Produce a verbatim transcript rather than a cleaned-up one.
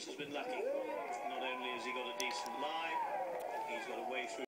Lawrence has been lucky. Not only has he got a decent